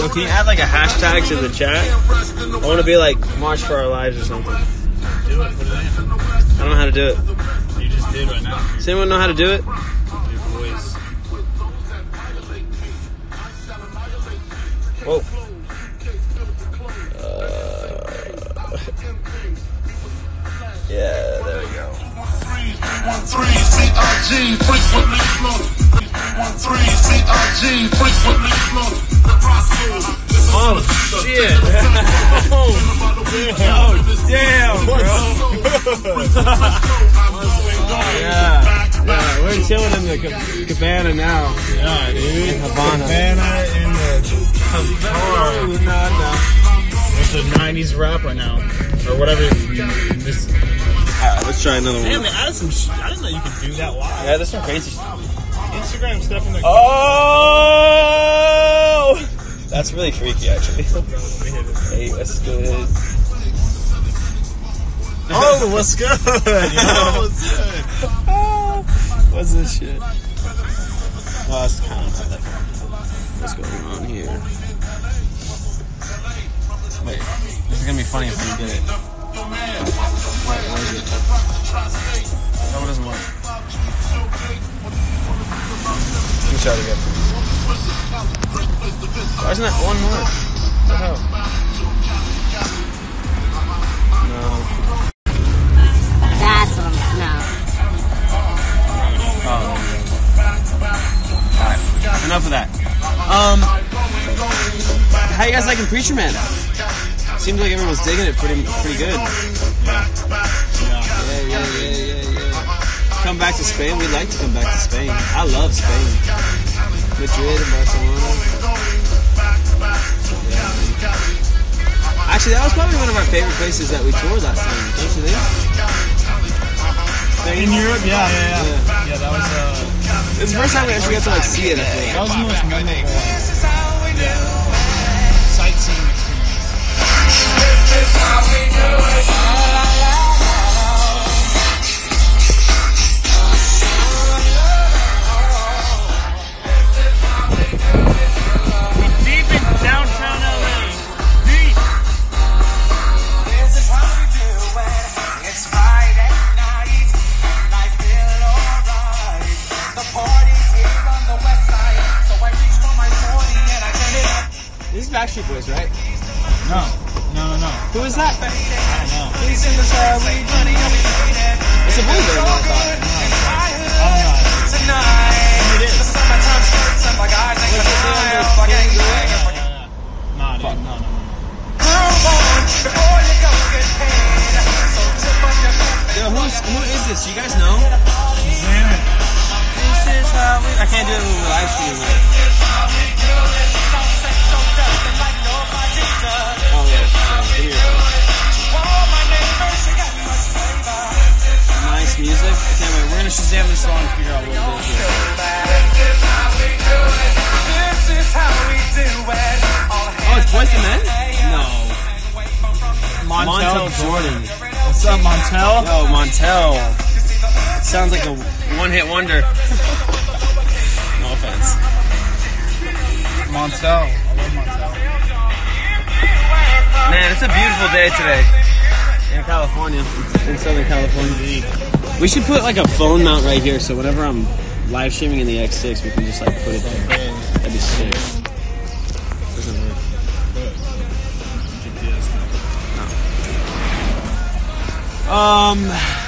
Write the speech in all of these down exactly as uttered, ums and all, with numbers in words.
Yo, can you add like a hashtag to the chat? I want to be like March for Our Lives or something. Do it. Put it in. I don't know how to do it. You just did right now. Does anyone know how to do it? Your voice. Whoa. Uh, yeah, there we go. One three C I G frequently flow. One three C I G frequently flow. Oh shit! Oh damn, bro! yeah, yeah, we're chilling in the cabana now. Yeah, dude. In Havana. Cabana in the car. It's a nineties rapper now, or whatever. This. Alright, let's try another one. Damn, they added some shit. I didn't know you could do that live. Yeah, there's some crazy shit. Instagram stuff in the. Oh! That's really freaky, actually. Hey, what's good? Oh, what's good? Yo, what's good? What's this shit? Oh, that's kind of how that. What's going on here? Wait, this is gonna be funny if we did it. Wait, where is it? That one doesn't work. Let me try it again. Why isn't that one more? What the hell? No. That's what I'm. No. Oh. Alright. Enough of that. Um. How you guys liking Preacher Man? Seems like everyone's digging it pretty pretty good. Yeah, yeah, yeah, yeah, yeah. Come back to Spain. We'd like to come back to Spain. I love Spain. Madrid and Barcelona. Yeah. Actually, that was probably one of our favorite places that we toured last time. Don't you think? In Europe, yeah, yeah, yeah. Yeah, yeah that was. Uh, it's the first time we actually got to like see it. I think. That was the most memorable. Yeah. Sightseeing experience. This is how we do it. Backstreet Boys, right? No, no, no, no. Who is that? I don't know. It's a boy band. I thought. I don't know. It is. No, dude, no, no, no. Yo, who's, who is this? You guys know? Damn it. This is how we... I can't do it with live stream. Oh, yeah. yeah nice music. Okay, wait, we're going to Shazam this song and figure out what it is. Oh, it's Boyz two Men? No. Montel, Montel Jordan. What's up, Montel? Yo, Montel. Sounds like a one-hit wonder. No offense. Montel. I love Montel. Man, it's a beautiful day today in California, in Southern California. We should put like a phone mount right here, so whenever I'm live streaming in the X six, we can just like put it there. That'd be sick. Doesn't work. No. Um.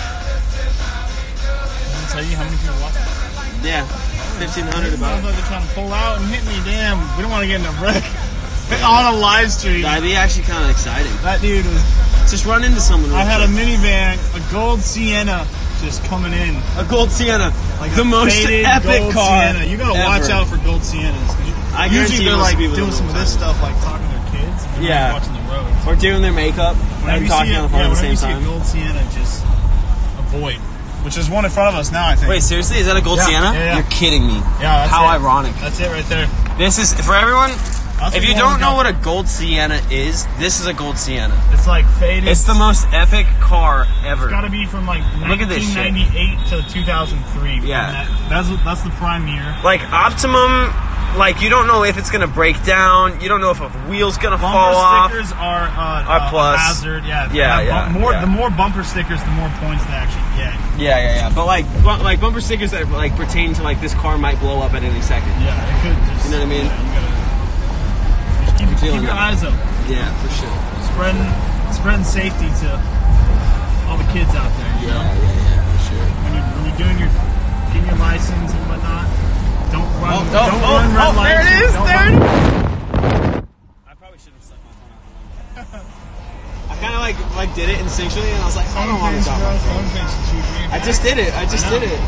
I'll tell you how many people watch it. Yeah, fifteen hundred about. They're trying to pull out and hit me. Damn, we don't want to get in a wreck. On a live stream. That'd be actually kind of exciting. That dude was... Just run into someone. I had a minivan, a gold Sienna, just coming in. A gold Sienna. Like the most epic gold car Sienna. You gotta ever. watch out for gold Siennas. You, I usually they're like doing some of this stuff, like talking to their kids. And yeah. Like watching the road. Or doing their makeup. Whenever and you talking see on the it, phone yeah, at the same you see time. a gold Sienna, just avoid. Which is one in front of us now, I think. Wait, seriously? Is that a gold yeah, Sienna? Yeah, yeah. You're kidding me. Yeah, that's How it. ironic. That's it right there. This is, for everyone, That's if you don't know what a gold Sienna is, this is a gold Sienna. It's like faded. It's the most epic car ever. It's gotta be from like Look at this shit. nineteen ninety-eight to two thousand three. Yeah. That, that's, that's the prime year. Like, Optimum like, you don't know if it's gonna break down. You don't know if a wheel's gonna bumper fall off. stickers are uh, Are uh, plus. a hazard. Yeah, if Yeah, you have yeah, bump- More yeah. the more bumper stickers, the more points they actually get. Yeah, yeah, yeah. But like, bu- like bumper stickers that like pertain to like this car might blow up at any second. Yeah, it could just. You know what I mean? Yeah, you gotta just keep, I'm feeling keep your that. eyes open. Yeah, for sure. Spreading, spreading safety to all the kids out there. You Yeah, know? yeah, yeah, for sure. When you're, when you're doing your getting your license and whatnot, don't run. Oh, oh, don't oh, run red oh, there lights. it is, Don't there run- it is. I probably should have stuck my phone out the window. I kind of like like did it instinctually, and I was like, I don't want to drop my phone. I just did it. I just did it.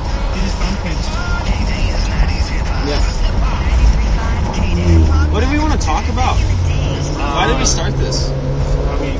Yeah. What do we want to talk about? Why did we start this? I mean,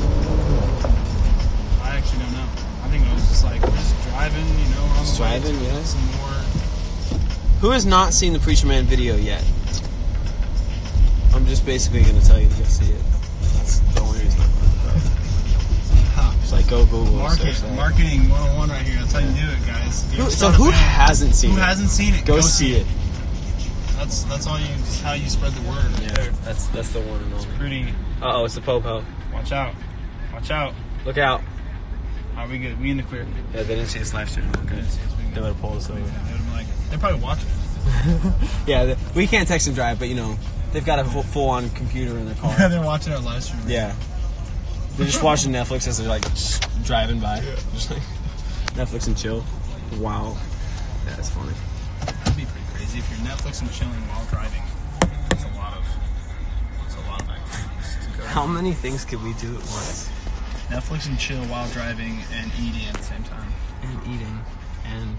I actually don't know. I think I was just like just driving, you know, on Just the way driving, to yeah. some more. Who has not seen the Preacher Man video yet? I'm just basically going to tell you to go see it. That's the only reason I'm going to go. Just like go Google. Market, search that. marketing one oh one right here. That's how you do it, guys. You Who, ever so start a who band, hasn't seen Who it? hasn't seen it? Go, see it. That's that's all you. That's how you spread the word. Right Yeah, there. that's that's the one and only. Pretty. Uh oh, it's the Popo. Watch out. Watch out. Look out. Are we good? We in the clear. Yeah, they didn't see this live stream. Okay. They would have pulled us over. They would have been like, they're probably watching. Yeah, the, we can't text and drive, but you know, they've got a full on computer in their car. They're watching our live stream. Yeah. They're just watching Netflix as they're like just driving by. Yeah. Just like Netflix and chill. Wow. Yeah, that's funny. That'd be pretty crazy if you're Netflix and chilling while driving. That's a lot of. That's a lot of activities to go. How many things could we do at once? Netflix and chill while driving and eating at the same time. And eating. And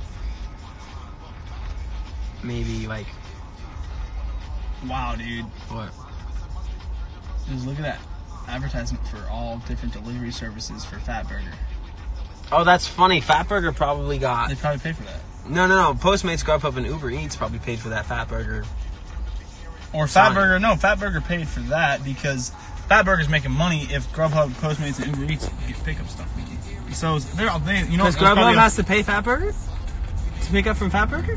maybe like Wow, dude. what? Just look at that advertisement for all different delivery services for Fatburger. Oh, that's funny. Fatburger probably got They probably pay for that. no, no, no. Postmates, Grubhub, and Uber Eats probably paid for that Fatburger. Or Sign. Fatburger, no, Fatburger paid for that because Fatburger's making money if Grubhub, Postmates, and Uber Eats get pickup stuff. So they're all they, you know, Because it's probably Grubhub a- has to pay Fatburger to pick up from Fatburger.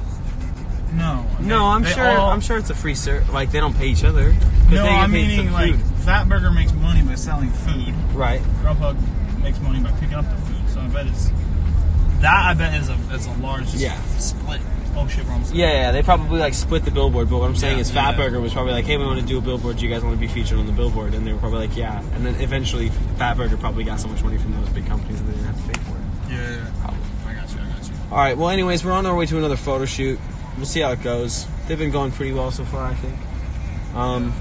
no, No, they- I'm they sure. all- I'm sure it's a free service. Like they don't pay each other. 'Cause No, they get I'm paid for meaning the like food. Fatburger makes money by selling food. Right. Grubhub makes money by picking up the food. So I bet it's that. I bet is a is a large Yeah. split. Oh shit, we're almost. Yeah, yeah, they probably like split the billboard. But what I'm saying Yeah, is, yeah. Fatburger was probably like, "Hey, we want to do a billboard. Do you guys want to be featured on the billboard?" And they were probably like, "Yeah." And then eventually, Fatburger probably got so much money from those big companies that they didn't have to pay for it. Yeah, yeah, yeah. Probably. I got you. I got you. All right. Well, anyways, we're on our way to another photo shoot. We'll see how it goes. They've been going pretty well so far, I think. Um,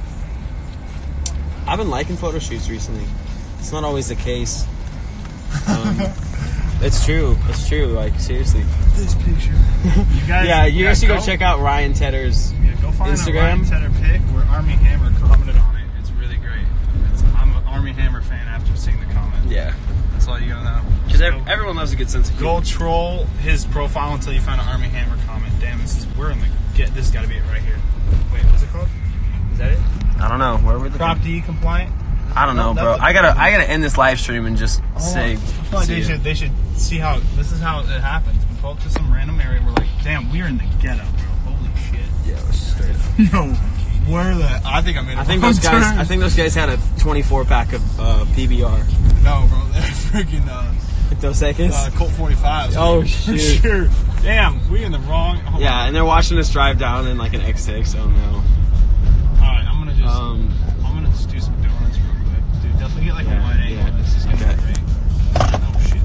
I've been liking photo shoots recently. It's not always the case. Um, it's true. It's true. Like seriously. This picture. You guys. Yeah, you guys should go go check out Ryan Tedder's Yeah, go find Instagram. a Ryan Tedder pic where Army Hammer commented on it. It's really great. It's, I'm an Army Hammer fan after seeing the comment. Yeah. That's all you gotta know. Because Go- everyone loves a good sense of humor. Go troll his profile until you find an Army Hammer comment. Damn, this is we're in the get. This has got to be it right here. Wait, what's it called? Is that it? I don't know. Where were the Prop D compliant. I don't know, No, bro. that's a- I gotta, I gotta end this live stream and just Hold say. on. I feel like see they ya. should they should see how this is how it happens. We pull up to some random area. We're like, damn, we're in the ghetto, bro. Holy shit. Yeah, it was straight up. Yo, where the? I think I made. A I think wrong those guys. turn. I think those guys had a twenty-four pack of uh, P B R. No, bro. They're freaking uh, Dos Equis. uh, Colt forty-fives. Oh, For shoot. sure. Damn, we in the wrong. Hold Yeah, on. and they're watching us drive down in like an X six. Oh no. All right, I'm gonna just. Um. I'm gonna just do some donuts real quick. Dude, definitely get like Yeah, a wide angle. yeah. This is gonna Okay. be great. Oh shit.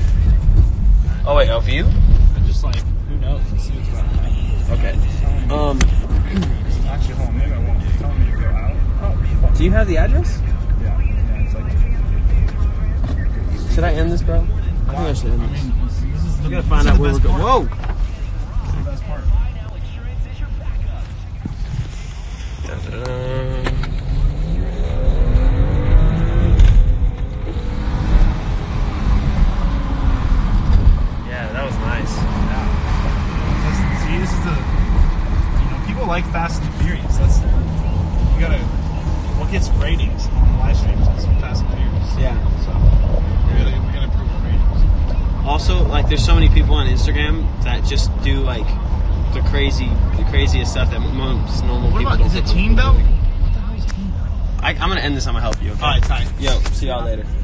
Oh wait, of you? But just like, who knows? Let's see what's going to happen. Okay. Um. Actually, hold on. Maybe I won't. It's telling me to go out. Oh, fuck. Do you have the address? Yeah. Yeah. It's like. Should I end this, bro? I think I should end I this. mean, this, this is the. We gotta this find is out the where we're best going. part. Whoa. This is the best part. Da-da-da. Yeah, that was nice. Yeah. This, see, this is the. You know, people like Fast and Furious. That's. You gotta. What gets ratings on the live streams is Fast and Furious. Yeah. So, we gotta, we gotta improve our ratings. Also, like, there's so many people on Instagram that just do like the crazy, the craziest stuff that most normal What people about, don't. is it put team belt? I, I'm gonna end this. I'm gonna help you. Okay? Alright, tight. Yo, see y'all later.